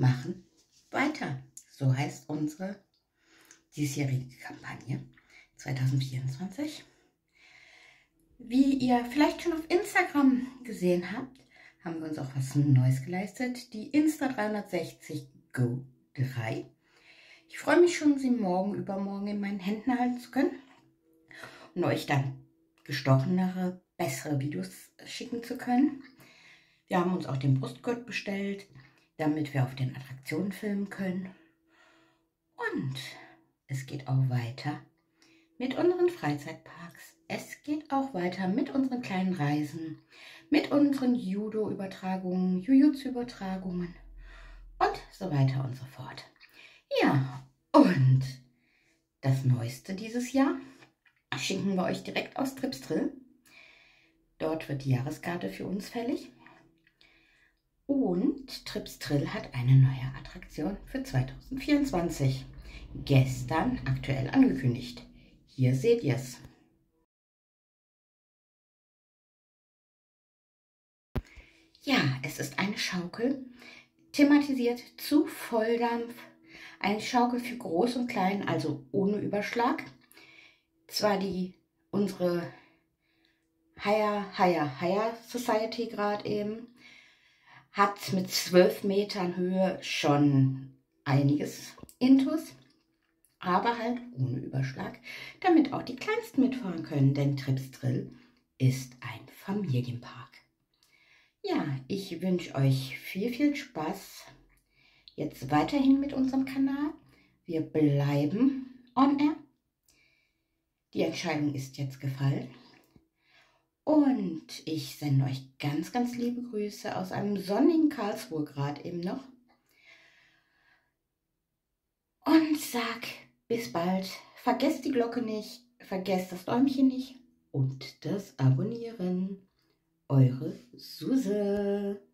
machen weiter. So heißt unsere diesjährige Kampagne 2024. Wie ihr vielleicht schon auf Instagram gesehen habt, haben wir uns auch was Neues geleistet. Die Insta360 Go 3. Ich freue mich schon, sie morgen, übermorgen in meinen Händen halten zu können und euch dann gestochenere, bessere Videos schicken zu können. Wir haben uns auch den Brustgurt bestellt, damit wir auf den Attraktionen filmen können. Und es geht auch weiter mit unseren Freizeitparks. Es geht auch weiter mit unseren kleinen Reisen, mit unseren Judo-Übertragungen, Jujutsu-Übertragungen und so weiter und so fort. Ja, und das Neueste dieses Jahr schicken wir euch direkt aus Tripstrill. Dort wird die Jahreskarte für uns fällig. Und Tripstrill hat eine neue Attraktion für 2024. Gestern aktuell angekündigt. Hier seht ihr es. Ja, es ist eine Schaukel, thematisiert zu Volldampf. Eine Schaukel für Groß und Klein, also ohne Überschlag. Zwar unsere Higher Society gerade eben, hat mit 12 Metern Höhe schon einiges Intus, aber halt ohne Überschlag, damit auch die Kleinsten mitfahren können, denn Tripstrill ist ein Familienpark. Ja, ich wünsche euch viel Spaß jetzt weiterhin mit unserem Kanal. Wir bleiben on air. Die Entscheidung ist jetzt gefallen. Und ich sende euch ganz liebe Grüße aus einem sonnigen Karlsruhe gerade eben noch. Und sag bis bald. Vergesst die Glocke nicht, vergesst das Däumchen nicht und das Abonnieren. Eure Suse.